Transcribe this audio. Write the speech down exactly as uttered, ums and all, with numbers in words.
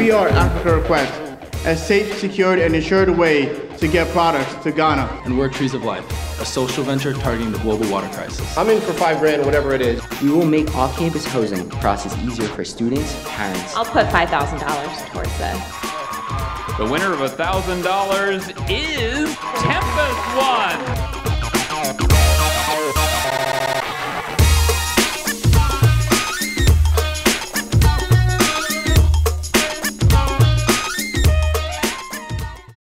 we are Africa Request, a safe, secured, and assured way to get products to Ghana. And we're Trees of Life, a social venture targeting the global water crisis. I'm in for five grand, whatever it is. We will make off-campus housing process easier for students, parents. I'll put five thousand dollars towards this. The winner of one thousand dollars is Tempest One.